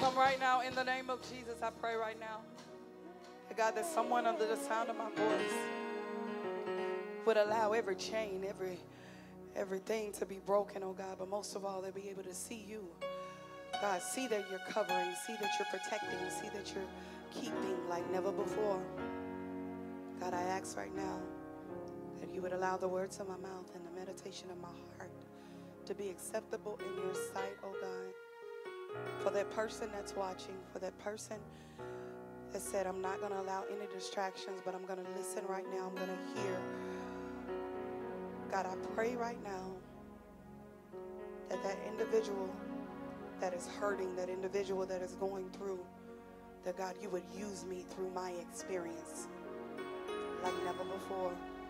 Come right now in the name of Jesus. I pray right now, God, that someone under the sound of my voice would allow every chain, everything to be broken, oh God. But most of all, they'll be able to see you. God, see that you're covering, see that you're protecting, see that you're keeping like never before. God, I ask right now that you would allow the words of my mouth and the meditation of my heart to be acceptable in your sight, oh God. For that person that's watching, for that person that said, I'm not going to allow any distractions, but I'm going to listen right now, I'm going to hear. God, I pray right now that that individual that is hurting, that individual that is going through, that God, you would use me through my experience like never before.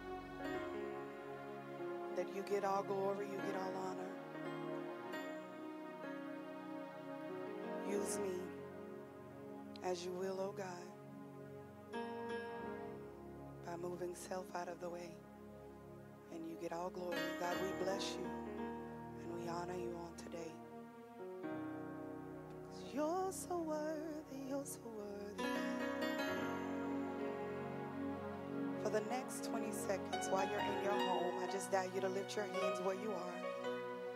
That you get all glory, you get all honor. Use me as you will, oh God, by moving self out of the way. And you get all glory. God, we bless you and we honor you on today. 'Cause you're so worthy, you're so worthy. For the next 20 seconds while you're in your home, I just dare you to lift your hands where you are.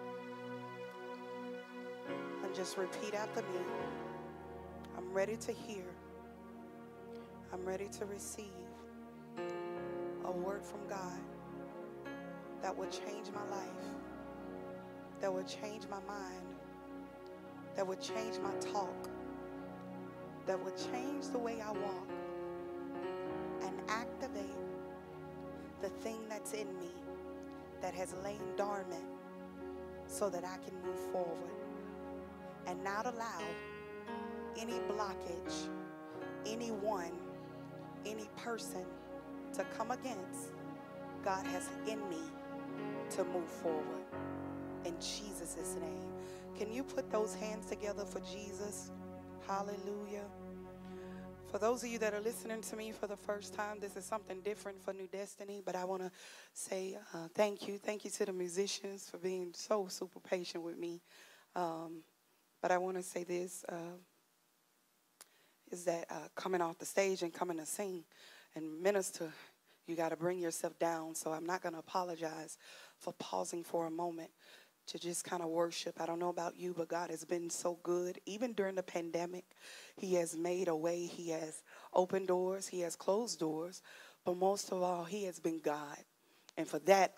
And just repeat after me. I'm ready to hear. I'm ready to receive a word from God that will change my life, that will change my mind, that will change my talk, that will change the way I walk and activate the thing that's in me that has lain dormant so that I can move forward and not allow any blockage, anyone, any person to come against God has in me to move forward. In Jesus' name. Can you put those hands together for Jesus? Hallelujah. For those of you that are listening to me for the first time, this is something different for New Destiny, but I want to say thank you. Thank you to the musicians for being so super patient with me. But I want to say this, is that coming off the stage and coming to sing and minister, you got to bring yourself down. So I'm not going to apologize for pausing for a moment to just kind of worship. I don't know about you, but God has been so good. Even during the pandemic, he has made a way. He has opened doors. He has closed doors. But most of all, he has been God. And for that,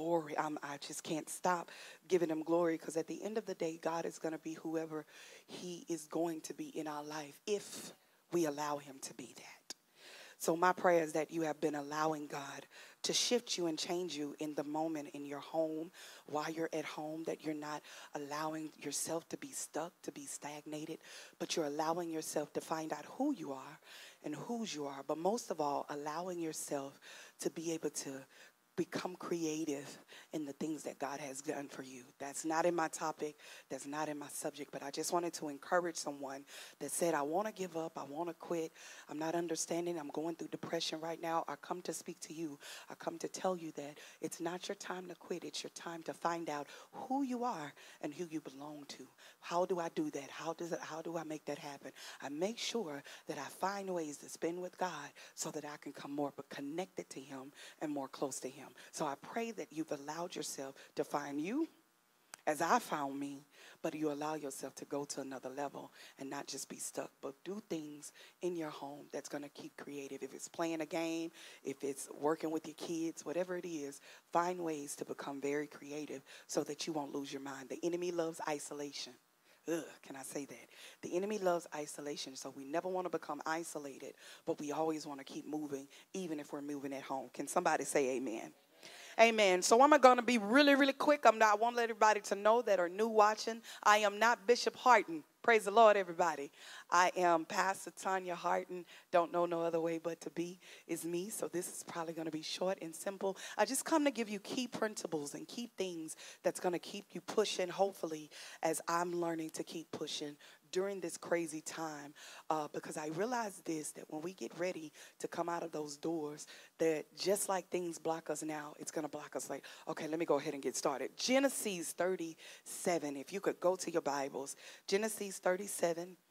I just can't stop giving him glory, because at the end of the day, God is going to be whoever he is going to be in our life if we allow him to be that. So my prayer is that you have been allowing God to shift you and change you in the moment in your home, while you're at home, that you're not allowing yourself to be stuck, to be stagnated, but you're allowing yourself to find out who you are and whose you are. But most of all, allowing yourself to be able to become creative in the things that God has done for you. That's not in my topic. That's not in my subject. But I just wanted to encourage someone that said, I want to give up. I want to quit. I'm not understanding. I'm going through depression right now. I come to speak to you. I come to tell you that it's not your time to quit. It's your time to find out who you are and who you belong to. How do I do that? How do I make that happen? I make sure that I find ways to spend with God so that I can come more connected to him and more close to him. So I pray that you've allowed yourself to find you as I found me, but you allow yourself to go to another level and not just be stuck, but do things in your home that's going to keep creative. If it's playing a game, if it's working with your kids, whatever it is, find ways to become very creative so that you won't lose your mind. The enemy loves isolation. Can I say that? The enemy loves isolation, so we never want to become isolated, but we always want to keep moving, even if we're moving at home. Can somebody say amen? Amen. So I'm going to be really, really quick. I want to let everybody to know that are new watching, I am not Bishop Harton. Praise the Lord, everybody. I am Pastor Tanya Harton. Don't know no other way but to be is me. So this is probably going to be short and simple. I just come to give you key principles and key things that's going to keep you pushing, hopefully, as I'm learning to keep pushing during this crazy time, because I realize this, that when we get ready to come out of those doors, that just like things block us now, it's going to block us like, okay, let me go ahead and get started. Genesis 37, if you could go to your Bibles. Genesis 37,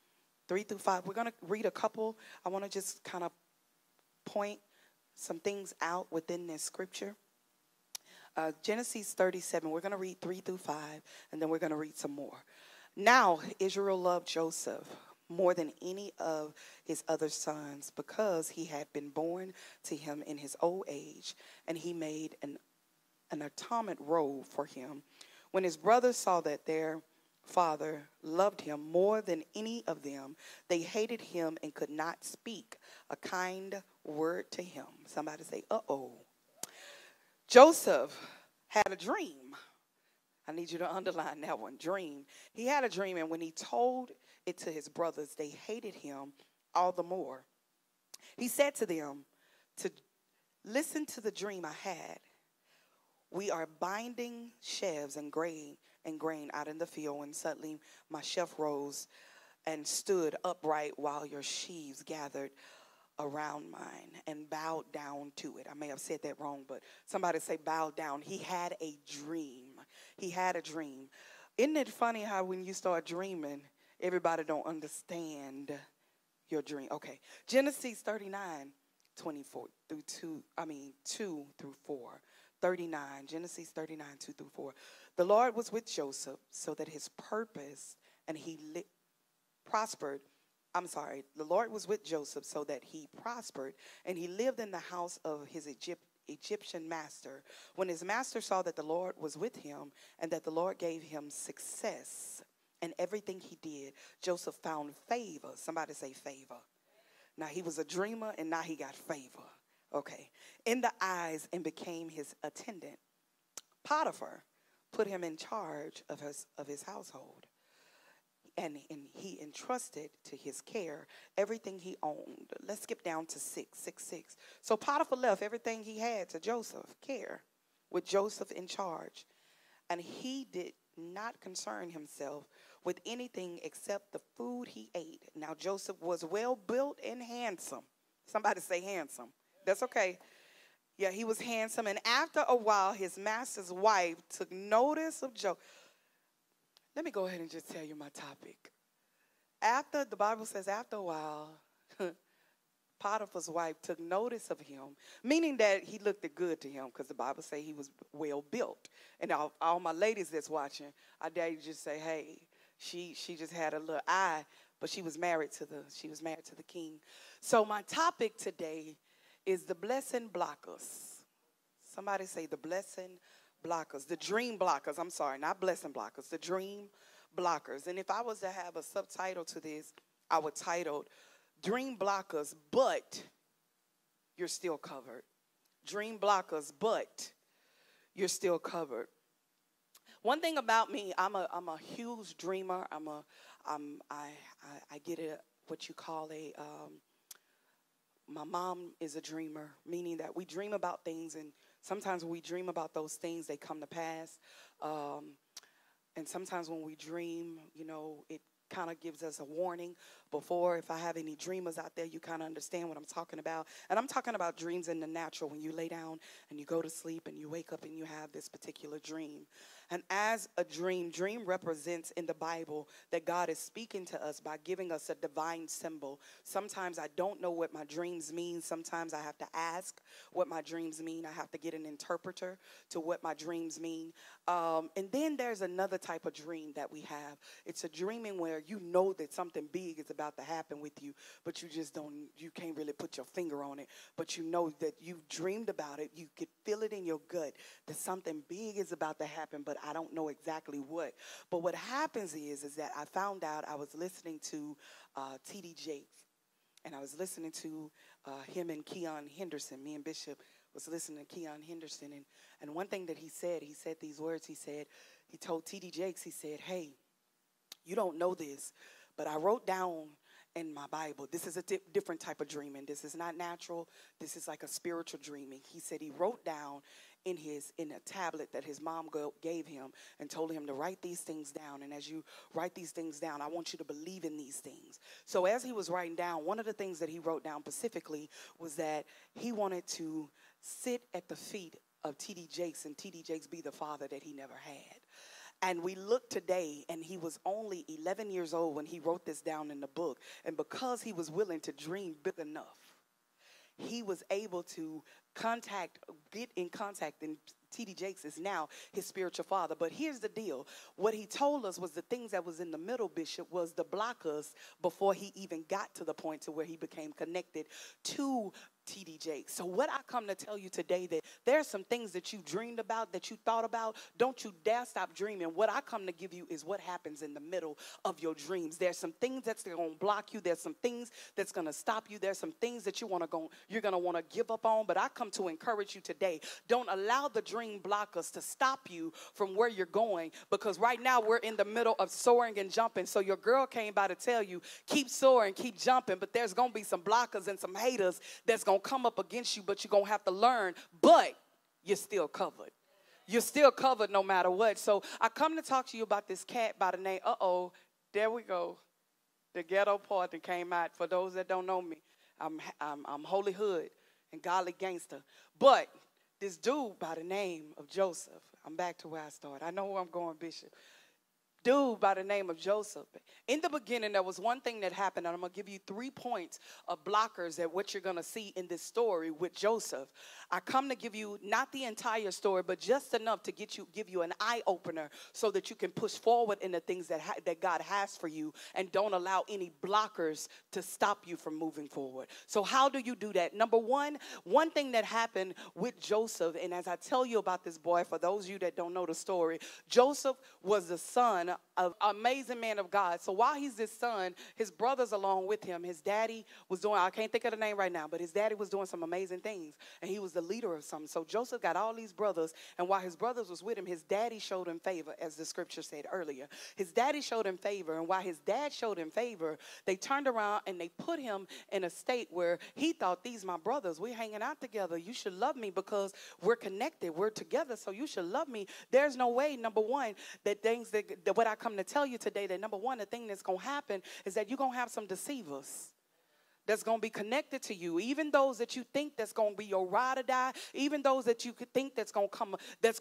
3 through 5. We're going to read a couple. I want to just kind of point some things out within this scripture. Genesis 37, we're going to read 3 through 5, and then we're going to read some more. Now, Israel loved Joseph more than any of his other sons because he had been born to him in his old age, and he made an atonement robe for him. When his brothers saw that their father loved him more than any of them, they hated him and could not speak a kind word to him. Somebody say, uh-oh. Joseph had a dream. I need you to underline that one, dream. He had a dream, and when he told it to his brothers, they hated him all the more. He said to them, to listen to the dream I had. We are binding sheaves and grain out in the field, and suddenly my sheaf rose and stood upright while your sheaves gathered around mine and bowed down to it. I may have said that wrong, but somebody say bowed down. He had a dream. He had a dream. Isn't it funny how when you start dreaming, everybody don't understand your dream? Okay. Genesis 39, 24 through 2 through 4. 39, Genesis 39, 2 through 4. The Lord was with Joseph so that his purpose and he prospered. The Lord was with Joseph so that he prospered, and he lived in the house of his Egyptian master. When his master saw that the Lord was with him and that the Lord gave him success in everything he did, Joseph found favor. Somebody say favor. Now, he was a dreamer, and now he got favor. Okay. In the eyes, and became his attendant. Potiphar put him in charge of his household. And he entrusted to his care everything he owned. Let's skip down to 6. So Potiphar left everything he had to Joseph, care, with Joseph in charge. And he did not concern himself with anything except the food he ate. Now Joseph was well built and handsome. Somebody say handsome. That's okay. Yeah, he was handsome. And after a while, his master's wife took notice of Joseph. Let me go ahead and just tell you my topic. The Bible says after a while, Potiphar's wife took notice of him, meaning that he looked good to him, because the Bible says he was well built. And all my ladies that's watching, I dare you just say, hey, she just had a little eye, but she was married to the king. So my topic today is the blessing blockers. Somebody say the blessing blockers, the dream blockers. I'm sorry, not blessing blockers, the dream blockers. And if I was to have a subtitle to this, I would title Dream Blockers, but you're still covered. Dream blockers, but you're still covered. One thing about me, I'm a huge dreamer. I get what you call my mom is a dreamer, meaning that we dream about things, and sometimes when we dream about those things, they come to pass. And sometimes when we dream, it kind of gives us a warning before. If I have any dreamers out there, you kind of understand what I'm talking about. And I'm talking about dreams in the natural, when you lay down and you go to sleep and you wake up and you have this particular dream. And as a dream represents in the Bible that God is speaking to us by giving us a divine symbol. Sometimes I don't know what my dreams mean. Sometimes I have to ask what my dreams mean. I have to get an interpreter to what my dreams mean. And then there's another type of dream that we have. It's a dreaming where you know that something big is about to happen with you, but you can't really put your finger on it. But you know that you've dreamed about it. You could feel it in your gut that something big is about to happen, but I don't know exactly what. But what happens is that I found out I was listening to T.D. Jakes, and I was listening to him and Keon Henderson. Me and Bishop was listening to Keon Henderson, and one thing that he said these words. He told T.D. Jakes, he said, hey, you don't know this, but I wrote down in my Bible, this is a different type of dreaming. This is not natural. This is like a spiritual dreaming. He said he wrote down in a tablet that his mom gave him and told him to write these things down. And as you write these things down, I want you to believe in these things. So as he was writing down, one of the things that he wrote down specifically was that he wanted to sit at the feet of T.D. Jakes and T.D. Jakes be the father that he never had. And we look today, and he was only 11 years old when he wrote this down in the book. And because he was willing to dream big enough, he was able to get in contact, and T.D. Jakes is now his spiritual father. But here's the deal. What he told us was the things that was in the middle, Bishop, was the blockers before he even got to the point to where he became connected to T.D. Jakes. So what I come to tell you today, that there are some things that you dreamed about, that you thought about. Don't you dare stop dreaming. What I come to give you is what happens in the middle of your dreams. There's some things that's going to block you. There's some things that's going to stop you. There's some things that you're going to want to give up on. But I come to encourage you today. Don't allow the dream blockers to stop you from where you're going, because right now we're in the middle of soaring and jumping. So your girl came by to tell you, keep soaring, keep jumping, but there's going to be some blockers and some haters that's going to come up against you, but you're going to have to learn, but you're still covered. You're still covered no matter what. So I come to talk to you about this cat by the name, there we go. The ghetto part that came out. For those that don't know me, I'm Holy Hood and Godly Gangster. But this dude by the name of Joseph, I'm back to where I started. I know where I'm going, Bishop. Dude by the name of Joseph. In the beginning, there was one thing that happened, and I'm going to give you 3 points of blockers at what you're going to see in this story with Joseph. I come to give you not the entire story, but just enough to give you an eye-opener so that you can push forward in the things that God has for you, and don't allow any blockers to stop you from moving forward. So how do you do that? Number one thing that happened with Joseph, and as I tell you about this boy, for those of you that don't know the story, Joseph was the son of an amazing man of God. So while he's this son, his brothers along with him, his daddy was doing, I can't think of the name right now, but his daddy was doing some amazing things, and he was the leader of something. So Joseph got all these brothers, and while his brothers was with him, his daddy showed him favor, as the scripture said earlier. His daddy showed him favor, and while his dad showed him favor, they turned around and they put him in a state where he thought, these my brothers, we're hanging out together, you should love me because we're connected, we're together, so you should love me. There's no way, number one, that things that what I come to tell you today, that number one, the thing that's going to happen is that you're going to have some deceivers that's going to be connected to you. Even those that you think that's going to be your ride or die, even those that you could think that's going to come, that's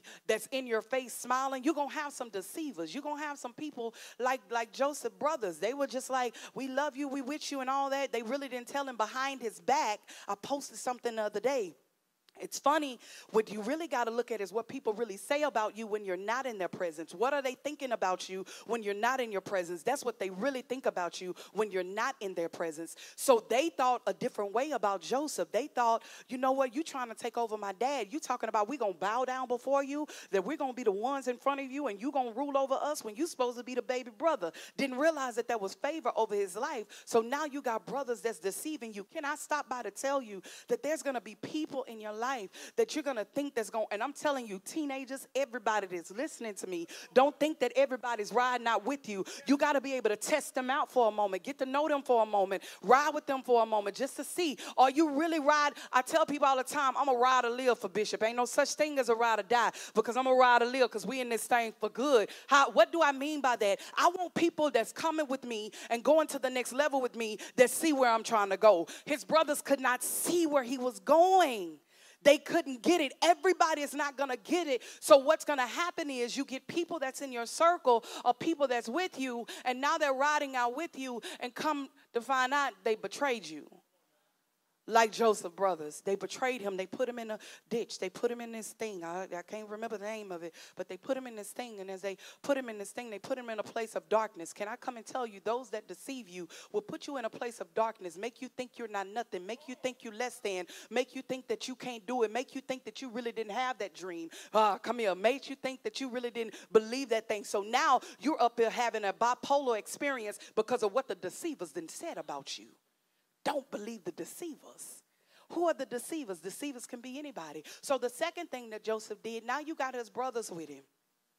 in your face smiling, you're going to have some deceivers. You're going to have some people like Joseph brothers. They were just like, we love you, we with you and all that. They really didn't tell him behind his back. I posted something the other day. It's funny, what you really got to look at is what people really say about you when you're not in their presence. What are they thinking about you when you're not in your presence? That's what they really think about you when you're not in their presence. So they thought a different way about Joseph. They thought, you know what, you trying to take over my dad. You talking about we going to bow down before you, that we're going to be the ones in front of you, and you going to rule over us when you supposed to be the baby brother. Didn't realize that there was favor over his life. So now you got brothers that's deceiving you. Can I stop by to tell you that there's going to be people in your life that you're going to think that's going, and I'm telling you, teenagers, everybody that's listening to me, don't think that everybody's riding out with you. You got to be able to test them out for a moment, get to know them for a moment, ride with them for a moment just to see, are you really ride? I tell people all the time, I'm a ride or live for Bishop. Ain't no such thing as a ride or die, because I'm a ride or live because we in this thing for good. What do I mean by that? I want people that's coming with me and going to the next level with me that see where I'm trying to go. His brothers could not see where he was going. They couldn't get it. Everybody is not going to get it. So what's going to happen is you get people that's in your circle or people that's with you, and now they're riding out with you, and come to find out they betrayed you. Like Joseph brothers, they betrayed him. They put him in a ditch. They put him in this thing. I can't remember the name of it, but they put him in this thing. And as they put him in this thing, they put him in a place of darkness. Can I come and tell you, those that deceive you will put you in a place of darkness, make you think you're not nothing, make you think you're less than, make you think that you can't do it, make you think that you really didn't have that dream. Come here, make you think that you really didn't believe that thing. So now you're up here having a bipolar experience because of what the deceivers then said about you. Don't believe the deceivers. Who are the deceivers? Deceivers can be anybody. So the second thing that Joseph did, now you got his brothers with him.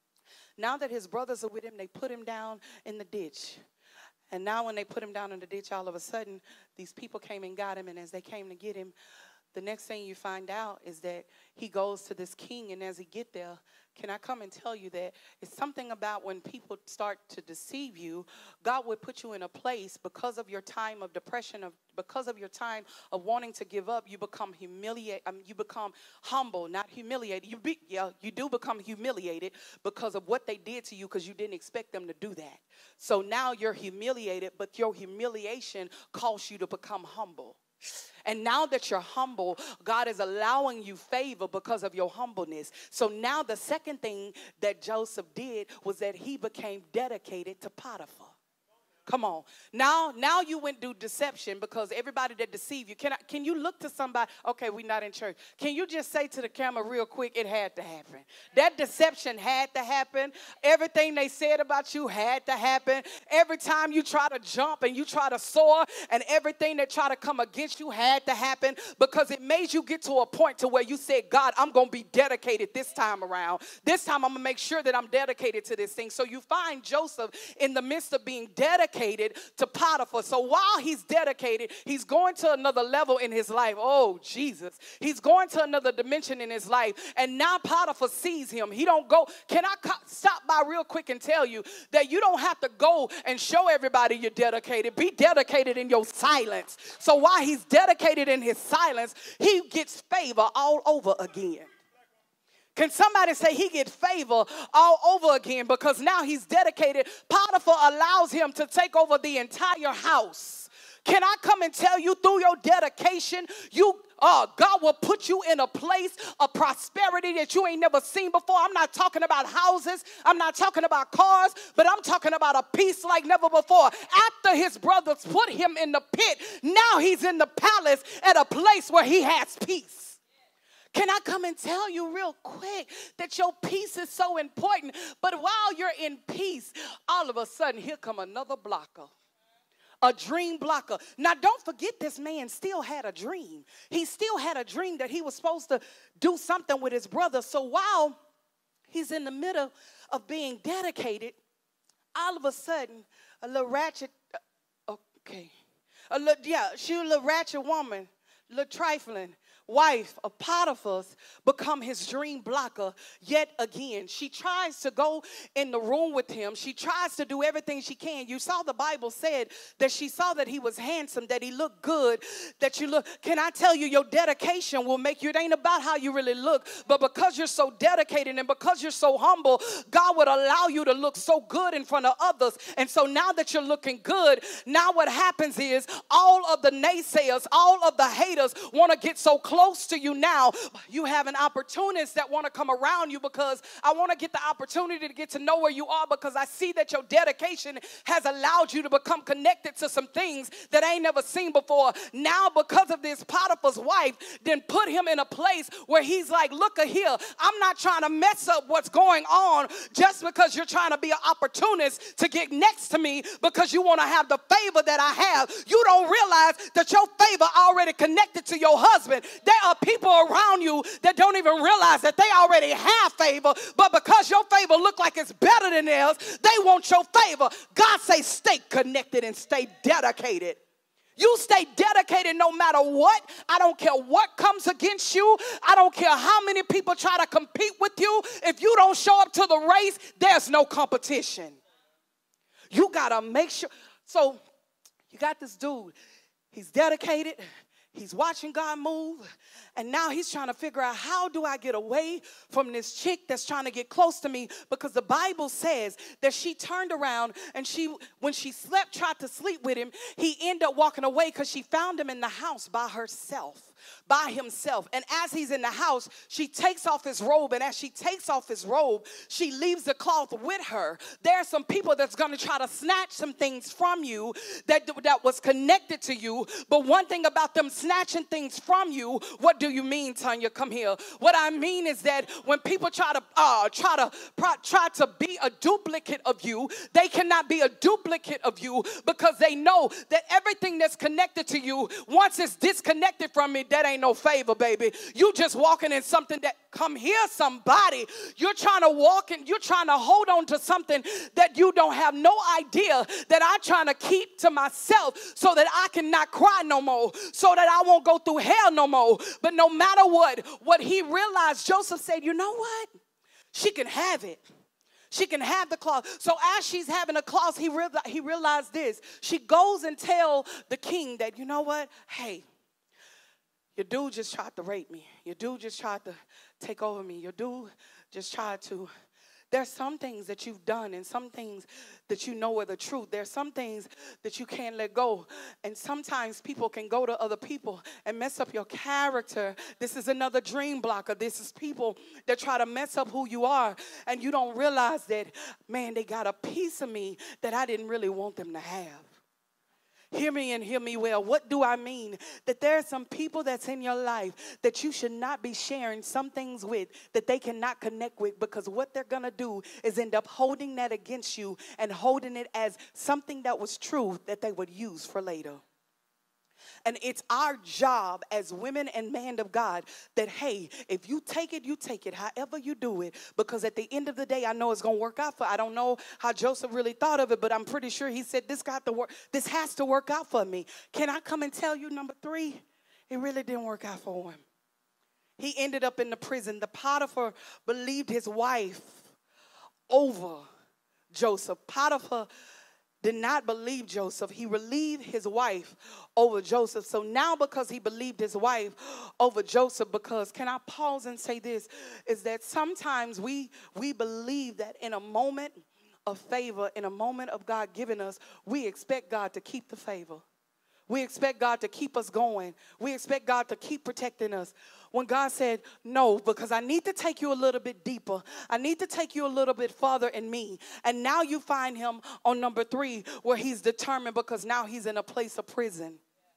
Now that his brothers are with him, they put him down in the ditch. And now when they put him down in the ditch, all of a sudden, these people came and got him. And as they came to get him, the next thing you find out is that he goes to this king. And as he get there, Can I come and tell you that it's something about when people start to deceive you, God would put you in a place because of your time of depression, because of your time of wanting to give up, you become humiliated. You become humble, not humiliated. You do become humiliated because of what they did to you, because you didn't expect them to do that. So now you're humiliated, but your humiliation caused you to become humble. And now that you're humble, God is allowing you favor because of your humbleness. So now the second thing that Joseph did was that he became dedicated to Potiphar. Come on. Now you went through deception, because everybody that deceived you. Can you look to somebody? Okay, we're not in church. Can you just say to the camera real quick, it had to happen. That deception had to happen. Everything they said about you had to happen. Every time you try to jump and you try to soar, and everything that try to come against you had to happen, because it made you get to a point to where you said, God, I'm going to be dedicated this time around. This time I'm going to make sure that I'm dedicated to this thing. So you find Joseph in the midst of being dedicated to Potiphar. So while he's dedicated, he's going to another level in his life. Oh, Jesus. He's going to another dimension in his life. And now Potiphar sees him. He don't go. Can I stop by real quick and tell you that you don't have to go and show everybody you're dedicated. Be dedicated in your silence. So while he's dedicated in his silence, he gets favor all over again. Can somebody say he gets favor all over again, because now he's dedicated? Potiphar allows him to take over the entire house. Can I come and tell you, through your dedication, God will put you in a place of prosperity that you ain't never seen before. I'm not talking about houses. I'm not talking about cars, but I'm talking about a peace like never before. After his brothers put him in the pit, now he's in the palace at a place where he has peace. Can I come and tell you real quick that your peace is so important? But while you're in peace, all of a sudden, here come another blocker. A dream blocker. Now, don't forget, this man still had a dream. He still had a dream that he was supposed to do something with his brother. So while he's in the middle of being dedicated, all of a sudden, a little ratchet, she was a little ratchet woman, a little trifling wife of Potiphar's, become his dream blocker yet again. She tries to go in the room with him. She tries to do everything she can. You saw the Bible said that she saw that he was handsome, that he looked good, that you look. Can I tell you, your dedication will make you, it ain't about how you really look, but because you're so dedicated and because you're so humble, God would allow you to look so good in front of others. And so now that you're looking good, now what happens is all of the naysayers, all of the haters want to get so close to you now. You have an opportunist that want to come around you, because I want to get the opportunity to get to know where you are, because I see that your dedication has allowed you to become connected to some things that I ain't never seen before. Now, because of this, Potiphar's wife then put him in a place where he's like, look here, I'm not trying to mess up what's going on just because you're trying to be an opportunist to get next to me because you want to have the favor that I have. You don't realize that your favor already connected to your husband. There are people around you that don't even realize that they already have favor, but because your favor look like it's better than theirs, they want your favor. God say stay connected and stay dedicated. You stay dedicated no matter what. I don't care what comes against you. I don't care how many people try to compete with you. If you don't show up to the race, there's no competition. You got to make sure. So you got this dude. He's dedicated. He's watching God move, and now he's trying to figure out, how do I get away from this chick that's trying to get close to me? Because the Bible says that she turned around and when she slept, tried to sleep with him. He ended up walking away because she found him in the house by himself. And as he's in the house, she takes off his robe, and as she takes off his robe, she leaves the cloth with her. There are some people that's going to try to snatch some things from you that was connected to you, but one thing about them snatching things from you, what do you mean, Tanya? Come here. What I mean is that when people try to be a duplicate of you, they cannot be a duplicate of you, because they know that everything that's connected to you, once it's disconnected from me, that ain't no favor, baby. You just walking in something that, come here, somebody. You're trying to walk in, you're trying to hold on to something that you don't have no idea that I'm trying to keep to myself so that I can not cry no more, so that I won't go through hell no more. But no matter what he realized, Joseph said, you know what? she can have it. She can have the cloth. So as she's having a cloth, he realized this. She goes and tell the king that, you know what? Hey, your dude just tried to rape me. Your dude just tried to take over me. Your dude just tried to. There's some things that you've done and some things that you know are the truth. There's some things that you can't let go. And sometimes people can go to other people and mess up your character. This is another dream blocker. This is people that try to mess up who you are. And you don't realize that, man, they got a piece of me that I didn't really want them to have. Hear me and hear me well. What do I mean? That there are some people that's in your life that you should not be sharing some things with, that they cannot connect with, because what they're going to do is end up holding that against you and holding it as something that was true that they would use for later. And it's our job as women and men of God that, hey, if you take it however you do it, because at the end of the day, I know it's going to work out I don't know how Joseph really thought of it, but I'm pretty sure he said, this has to work out for me. Can I come and tell you, number 3, it really didn't work out for him. He ended up in the prison. The Potiphar believed his wife over Joseph. Potiphar did not believe Joseph. He believed his wife over Joseph. So now because he believed his wife over Joseph, because, can I pause and say this, is that sometimes we believe that in a moment of favor, in a moment of God giving us, we expect God to keep the favor. We expect God to keep us going. We expect God to keep protecting us. When God said, no, because I need to take you a little bit deeper. I need to take you a little bit farther in me. And now you find him on number 3, where he's determined, because now he's in a place of prison.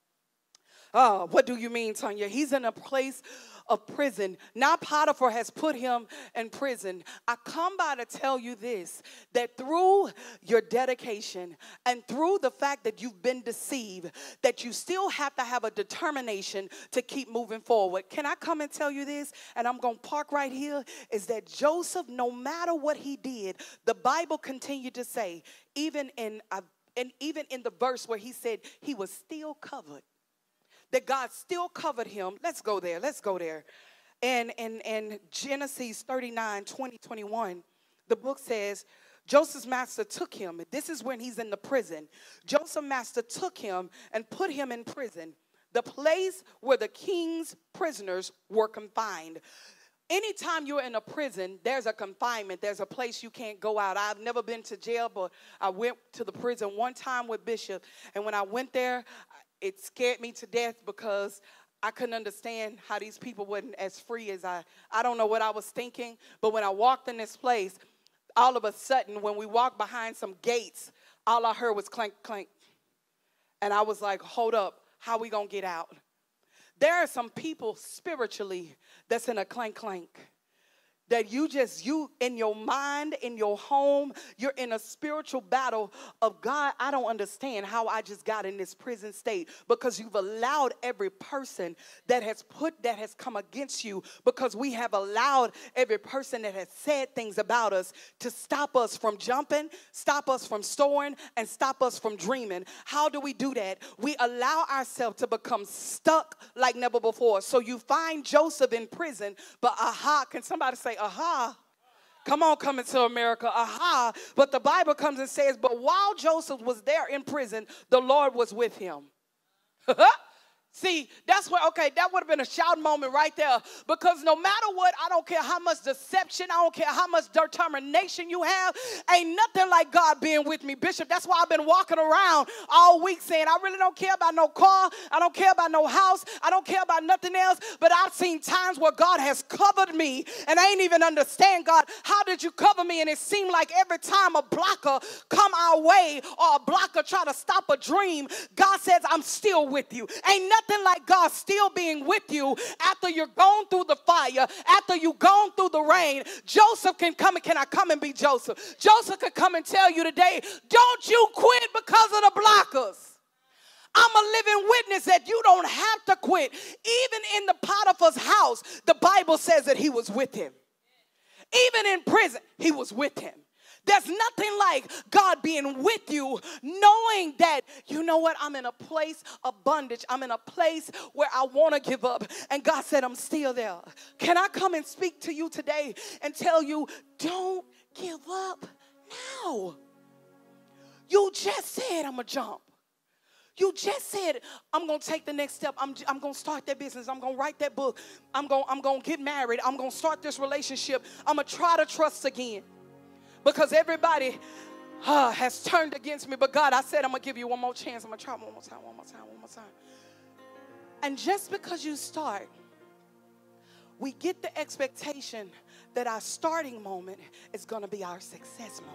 What do you mean, Tanya? He's in a place of prison. Now Potiphar has put him in prison. I come by to tell you this, that through your dedication and through the fact that you've been deceived, that you still have to have a determination to keep moving forward. Can I come and tell you this? And I'm going to park right here, is that Joseph, no matter what he did, the Bible continued to say, even in the verse where he said he was still covered, that God still covered him. Let's go there. And in Genesis 39, 20, 21, the book says, Joseph's master took him. This is when he's in the prison. Joseph's master took him and put him in prison, the place where the king's prisoners were confined. Anytime you're in a prison, there's a confinement. There's a place you can't go out. I've never been to jail, but I went to the prison one time with Bishop. And when I went there, it scared me to death, because I couldn't understand how these people weren't as free as I don't know what I was thinking. But when I walked in this place, all of a sudden, when we walked behind some gates, all I heard was clank, clank. And I was like, hold up, how we going to get out? There are some people spiritually that's in a clank, clank. That you in your mind, in your home, you're in a spiritual battle of, God, I don't understand how I just got in this prison state, because you've allowed every person that has come against you, because we have allowed every person that has said things about us to stop us from jumping, stop us from soaring, and stop us from dreaming. How do we do that? We allow ourselves to become stuck like never before. So you find Joseph in prison, but can somebody say aha? Come on, coming to America, aha. But the Bible comes and says, but while Joseph was there in prison, the Lord was with him. See, that's where, okay, that would have been a shout moment right there. Because no matter what, I don't care how much deception, I don't care how much determination you have, ain't nothing like God being with me, Bishop. That's why I've been walking around all week saying, I really don't care about no car, I don't care about no house, I don't care about nothing else. But I've seen times where God has covered me, and I ain't even understand, God, how did you cover me? And it seemed like every time a blocker come our way, or a blocker try to stop a dream, God says, I'm still with you. Ain't nothing like God still being with you after you're gone through the fire, after you've gone through the rain. Joseph can come, and can I come and be Joseph? Joseph could come and tell you today, don't you quit because of the blockers. I'm a living witness that you don't have to quit. Even in the Potiphar's house, the Bible says that he was with him. Even in prison, he was with him. There's nothing like God being with you, knowing that, you know what, I'm in a place of bondage. I'm in a place where I want to give up. And God said, I'm still there. Can I come and speak to you today and tell you, don't give up now. You just said, I'm going to jump. You just said, I'm going to take the next step. I'm going to start that business. I'm going to write that book. I'm going to get married. I'm going to start this relationship. I'm going to try to trust again. Because everybody has turned against me. But God, I said, I'm going to give you one more chance. I'm going to try one more time, one more time, one more time. And just because you start, we get the expectation that our starting moment is going to be our success moment.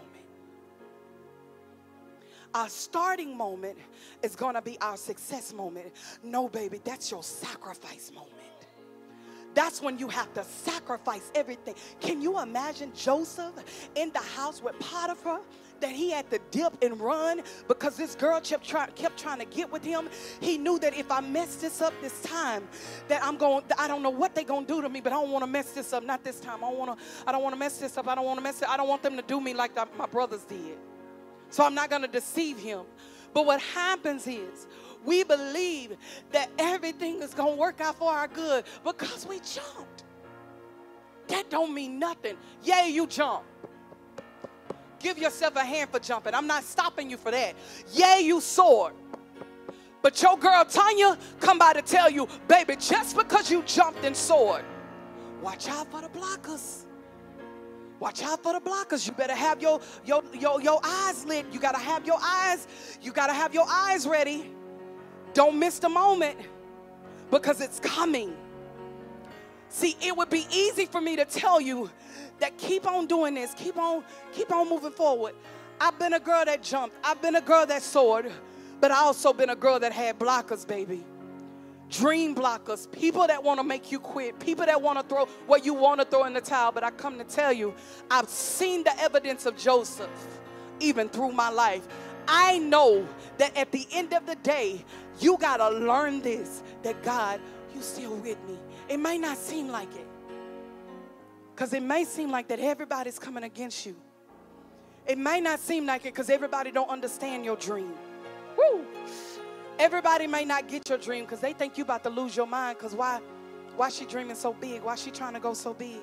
Our starting moment is going to be our success moment. No, baby, that's your sacrifice moment. That's when you have to sacrifice everything. Can you imagine Joseph in the house with Potiphar, that he had to dip and run because this girl kept trying to get with him? He knew that if I mess this up this time, that I don't know what they're going to do to me, but I don't want to mess this up. Not this time. I don't want to mess this up. I don't want them to do me like my brothers did. So I'm not going to deceive him. But what happens is we believe that everything is going to work out for our good because we jumped. That don't mean nothing. Yay, you jump. Give yourself a hand for jumping. I'm not stopping you for that. Yay, you soared. But your girl Tanya come by to tell you, baby, just because you jumped and soared, watch out for the blockers. Watch out for the blockers. You better have your eyes lit. You gotta have your eyes ready. Don't miss the moment because it's coming. See, it would be easy for me to tell you that keep on doing this, keep on moving forward. I've been a girl that jumped. I've been a girl that soared, but I also been a girl that had blockers, baby. Dream blockers, people that want to make you quit, people that want to throw what you want to throw in the towel. But I come to tell you, I've seen the evidence of Joseph even through my life. I know that at the end of the day, you got to learn this, that God, you still with me. It may not seem like it, because it may seem like that everybody's coming against you. It may not seem like it because everybody don't understand your dream. Woo! Everybody may not get your dream because they think you about to lose your mind, because why she dreaming so big? Why she trying to go so big?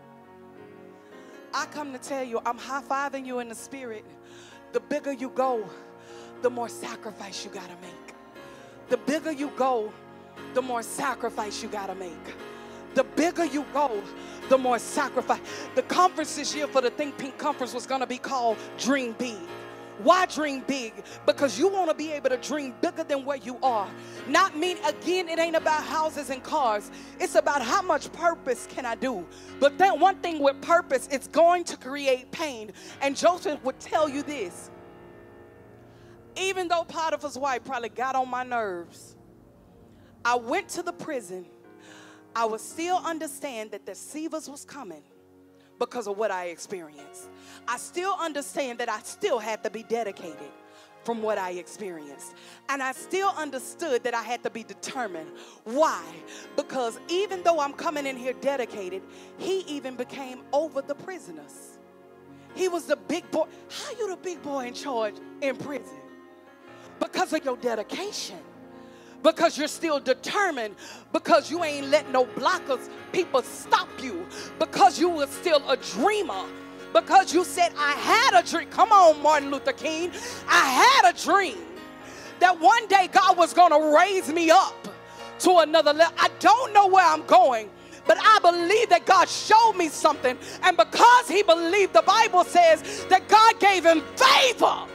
I come to tell you, I'm high-fiving you in the spirit. The bigger you go, the more sacrifice you got to make. The bigger you go, the more sacrifice you got to make. The bigger you go, the more sacrifice. The conference this year for the Think Pink Conference was going to be called Dream Big. Why dream big? Because you want to be able to dream bigger than where you are. Not mean, again, it ain't about houses and cars. It's about how much purpose can I do. But then one thing with purpose, it's going to create pain. And Joseph would tell you this. Even though Potiphar's wife probably got on my nerves, I went to the prison. I would still understand that the deceivers was coming because of what I experienced. I still understand that I still had to be dedicated from what I experienced. And I still understood that I had to be determined. Why? Because even though I'm coming in here dedicated, he even became over the prisoners. He was the big boy. How you the big boy in charge in prison? Because of your dedication. Because you're still determined. Because you ain't letting no blockers, people stop you. Because you were still a dreamer. Because you said, I had a dream. Come on, Martin Luther King. I had a dream that one day God was going to raise me up to another level. I don't know where I'm going, but I believe that God showed me something. And because he believed, the Bible says that God gave him favor.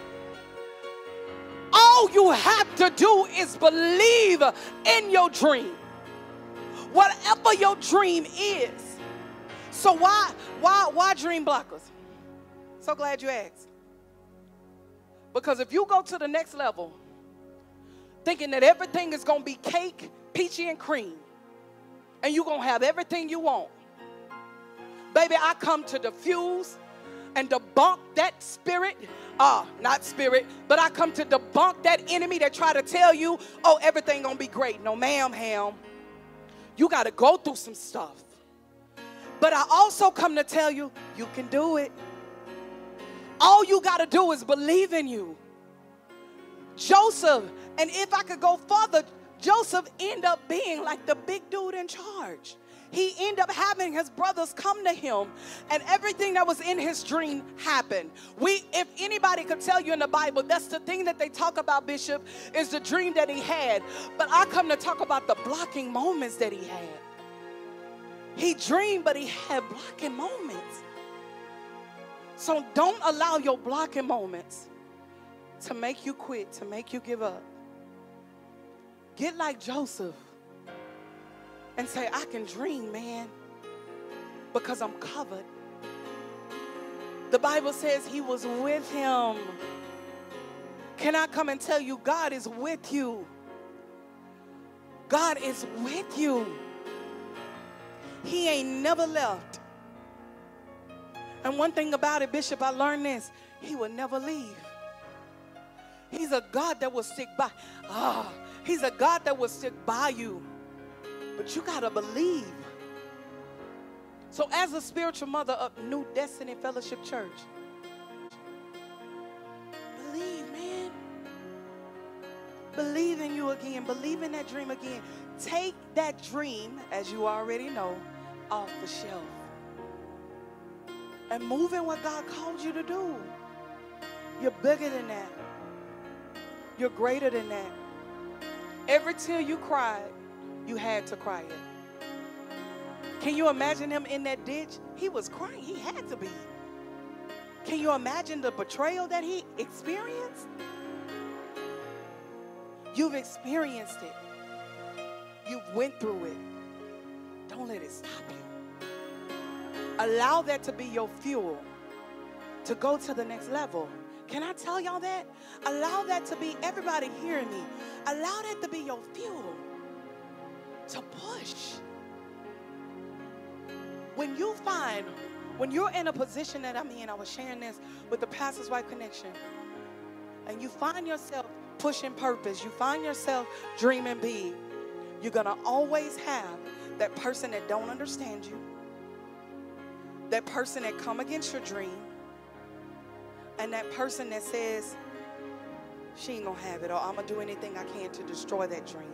All you have to do is believe in your dream. Whatever your dream is. So why dream blockers? So glad you asked. Because if you go to the next level thinking that everything is going to be cake, peachy, and cream, and you're going to have everything you want, baby, I come to diffuse and debunk that spirit. Not spirit, but I come to debunk that enemy that try to tell you, oh, everything going to be great. No, ma'am, ham. You got to go through some stuff. But I also come to tell you, you can do it. All you got to do is believe in you. Joseph, and if I could go further, Joseph ended up being like the big dude in charge. He ended up having his brothers come to him, and everything that was in his dream happened. If anybody could tell you in the Bible, that's the thing that they talk about, Bishop, is the dream that he had. But I come to talk about the blocking moments that he had. He dreamed, but he had blocking moments. So don't allow your blocking moments to make you quit, to make you give up. Get like Joseph and say, I can dream, man, because I'm covered. The Bible says he was with him. Can I come and tell you, God is with you? God is with you. He ain't never left. And one thing about it, Bishop, I learned this. He will never leave. He's a God that will stick by. He's a God that will stick by you. But you got to believe. So as a spiritual mother of New Destiny Fellowship Church, believe, man. Believe in you again. Believe in that dream again. Take that dream, as you already know, off the shelf. And move in what God called you to do. You're bigger than that. You're greater than that. Every tear you cried, you had to cry it. Can you imagine him in that ditch? He was crying. He had to be. Can you imagine the betrayal that he experienced? You've experienced it. You've went through it. Don't let it stop you. Allow that to be your fuel to go to the next level. Can I tell y'all that? Allow that to be, everybody hearing me, allow that to be your fuel to push. When you're in a position that I'm in, I was sharing this with the Pastor's Wife Connection, and you find yourself pushing purpose, you find yourself dreaming big, you're going to always have that person that don't understand you, that person that come against your dream, and that person that says, she ain't gonna have it, or I'm gonna do anything I can to destroy that dream.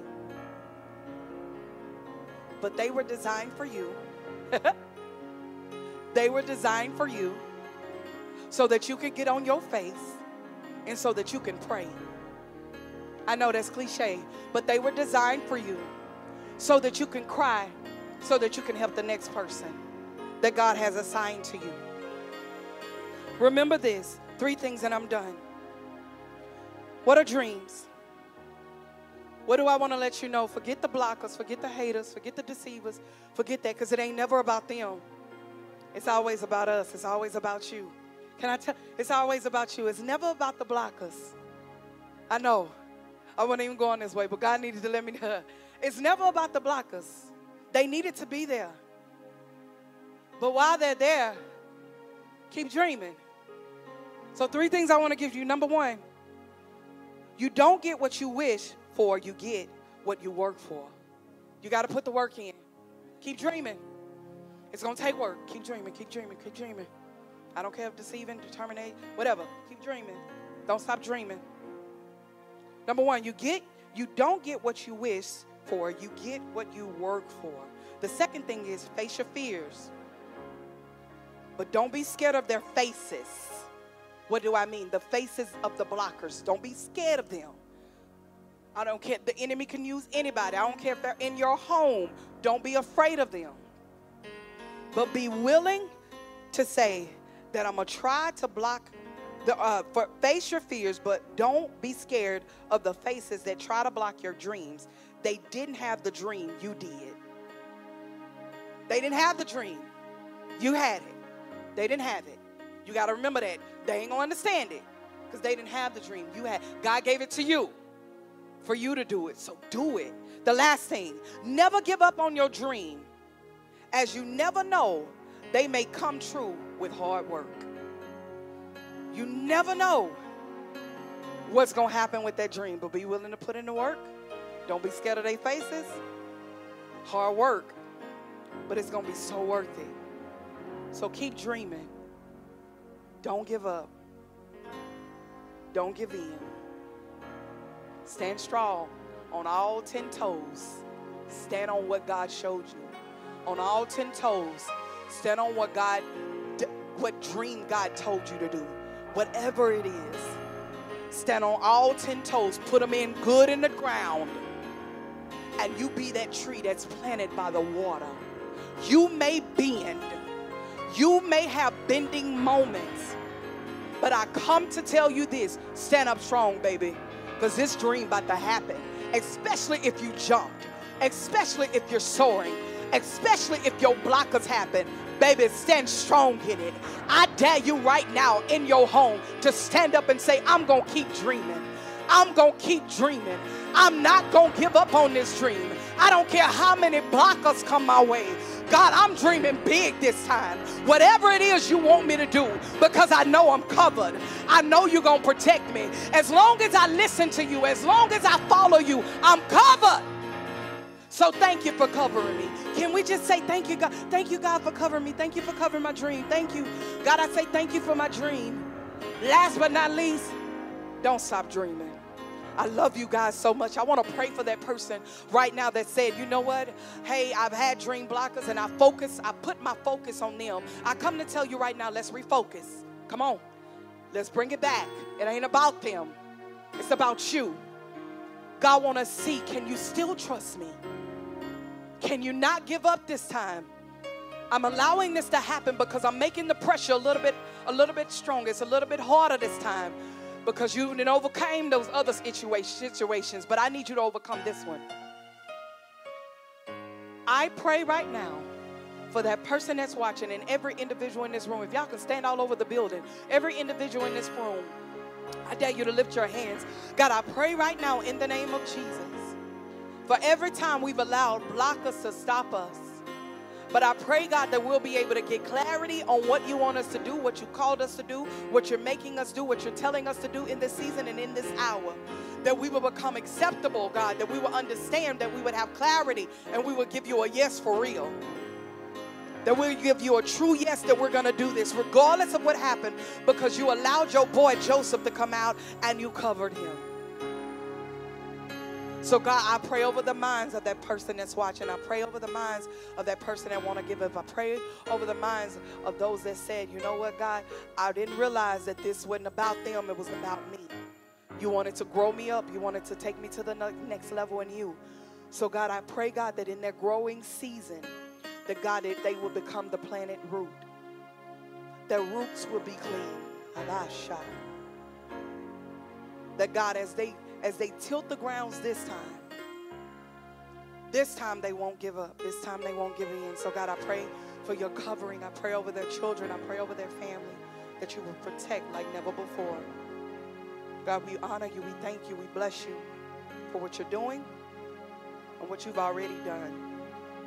But they were designed for you. They were designed for you so that you could get on your face and so that you can pray. I know that's cliche, but they were designed for you so that you can cry, so that you can help the next person that God has assigned to you. Remember this. 3 things and I'm done. What are dreams? What do I want to let you know? Forget the blockers, forget the haters, forget the deceivers, forget that, because it ain't never about them. It's always about us. It's always about you. Can I tell? It's always about you. It's never about the blockers. I know. I wasn't even going this way, but God needed to let me know. It's never about the blockers. They needed to be there. But while they're there, keep dreaming. So 3 things I want to give you. Number 1, you don't get what you wish for, you get what you work for. You got to put the work in. Keep dreaming. It's going to take work. Keep dreaming, keep dreaming, keep dreaming. I don't care if deceiving, determinate, whatever. Keep dreaming. Don't stop dreaming. Number 1, you don't get what you wish for, you get what you work for. The second thing is face your fears. But don't be scared of their faces. What do I mean? The faces of the blockers. Don't be scared of them. I don't care. The enemy can use anybody. I don't care if they're in your home. Don't be afraid of them. But be willing to say that I'm going to try to block, face your fears, but don't be scared of the faces that try to block your dreams. They didn't have the dream. You did. They didn't have the dream. You had it. They didn't have it. You got to remember that. They ain't going to understand it because they didn't have the dream. You had. God gave it to you for you to do it. So do it. The last thing, never give up on your dream, as you never know they may come true with hard work. You never know what's going to happen with that dream, but be willing to put in the work. Don't be scared of their faces. Hard work, but it's going to be so worth it. So keep dreaming. Don't give up. Don't give in. Stand strong on all 10 toes. Stand on what God showed you. On all 10 toes. Stand on what dream God told you to do. Whatever it is. Stand on all 10 toes. Put them in good in the ground. And you be that tree that's planted by the water. You may bend. You may have bending moments. But I come to tell you this. Stand up strong, baby. Because this dream about to happen. Especially if you jumped. Especially if you're soaring. Especially if your blockers happen. Baby, stand strong in it. I dare you right now in your home to stand up and say, I'm going to keep dreaming. I'm going to keep dreaming. I'm not going to give up on this dream. I don't care how many blockers come my way. God, I'm dreaming big this time. Whatever it is you want me to do, because I know I'm covered. I know you're going to protect me. As long as I listen to you, as long as I follow you, I'm covered. So thank you for covering me. Can we just say thank you, God? Thank you, God, for covering me. Thank you for covering my dream. Thank you. God, I say thank you for my dream. Last but not least, don't stop dreaming. I love you guys so much. I want to pray for that person right now that said, you know what? Hey, I've had dream blockers and I put my focus on them. I come to tell you right now, let's refocus. Come on. Let's bring it back. It ain't about them. It's about you. God want to see, can you still trust me? Can you not give up this time? I'm allowing this to happen because I'm making the pressure a little bit stronger. It's a little bit harder this time. Because you didn't overcome those other situations. But I need you to overcome this one. I pray right now for that person that's watching and every individual in this room. If y'all can stand all over the building. Every individual in this room. I dare you to lift your hands. God, I pray right now in the name of Jesus. For every time we've allowed blockers to stop us. But I pray, God, that we'll be able to get clarity on what you want us to do, what you called us to do, what you're making us do, what you're telling us to do in this season and in this hour. That we will become acceptable, God, that we will understand, that we would have clarity, and we will give you a yes for real. That we'll give you a true yes that we're going to do this, regardless of what happened, because you allowed your boy Joseph to come out and you covered him. So, God, I pray over the minds of that person that's watching. I pray over the minds of that person that want to give up. I pray over the minds of those that said, you know what, God, I didn't realize that this wasn't about them. It was about me. You wanted to grow me up. You wanted to take me to the next level in you. So, God, I pray, God, that in their growing season, that, God, that they will become the planted root. Their roots will be clean. That, God, as they tilt the grounds this time they won't give up. This time they won't give in. So, God, I pray for your covering. I pray over their children. I pray over their family, that you will protect like never before. God, we honor you. We thank you. We bless you for what you're doing and what you've already done.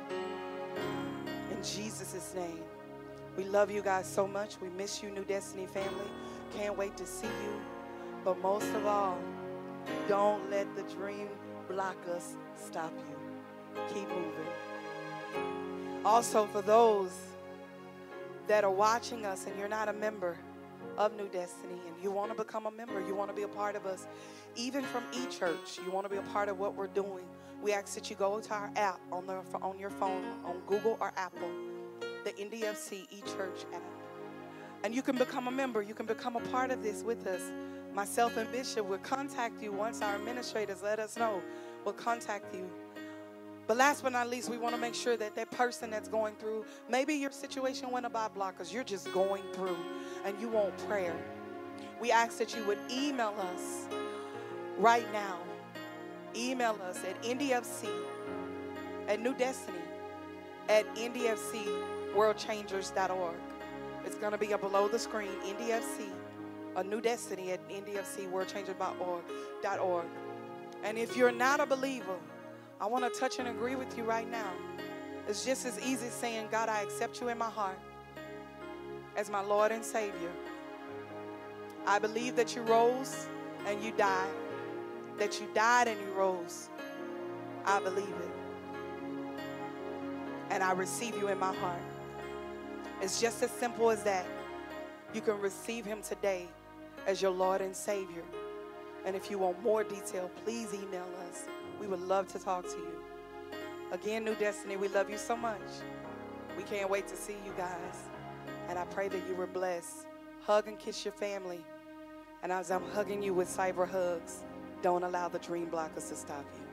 In Jesus' name, we love you guys so much. We miss you, New Destiny family. Can't wait to see you. But most of all, don't let the dream blockers stop you. Keep moving. Also, for those that are watching us and you're not a member of New Destiny and you want to become a member, you want to be a part of us, even from eChurch, you want to be a part of what we're doing, we ask that you go to our app on your phone, on Google or Apple, the NDFC eChurch app. And you can become a member. You can become a part of this with us. Myself and Bishop will contact you once our administrators let us know. We'll contact you. But last but not least, we want to make sure that that person that's going through, maybe your situation went about blockers, you're just going through and you want prayer. We ask that you would email us right now. Email us at NDFC, at New Destiny, at NDFCWorldChangers.org. It's going to be up below the screen, NDFC. A New Destiny at NDFCWorldChanger.org. And if you're not a believer, I want to touch and agree with you right now. It's just as easy as saying, God, I accept you in my heart as my Lord and Savior. I believe that you rose and you died. That you died and you rose. I believe it. And I receive you in my heart. It's just as simple as that. You can receive him today as your Lord and Savior. And if you want more detail, please email us. We would love to talk to you. Again, New Destiny, we love you so much. We can't wait to see you guys. And I pray that you were blessed. Hug and kiss your family. And as I'm hugging you with cyber hugs, don't allow the dream blockers to stop you.